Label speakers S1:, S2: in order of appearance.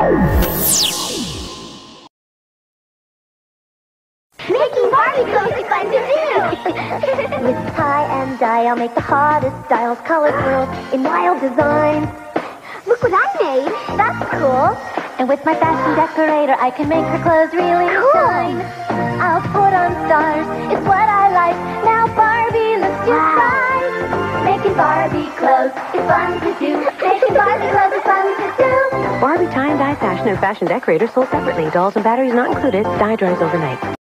S1: Making Barbie clothes is fun to do! With tie and dye, I'll make the hottest styles, color swirls in wild designs. Look what I made! That's cool! And with my fashion decorator, I can make her clothes really shine. I'll put on stars, it's what I like. Now Barbie, let's just fly. Making Barbie clothes is fun to do. Making Barbie clothes is fun to do.
S2: Barbie tie and dye fashion and fashion decorator sold separately. Dolls and batteries not included. Dye dries overnight.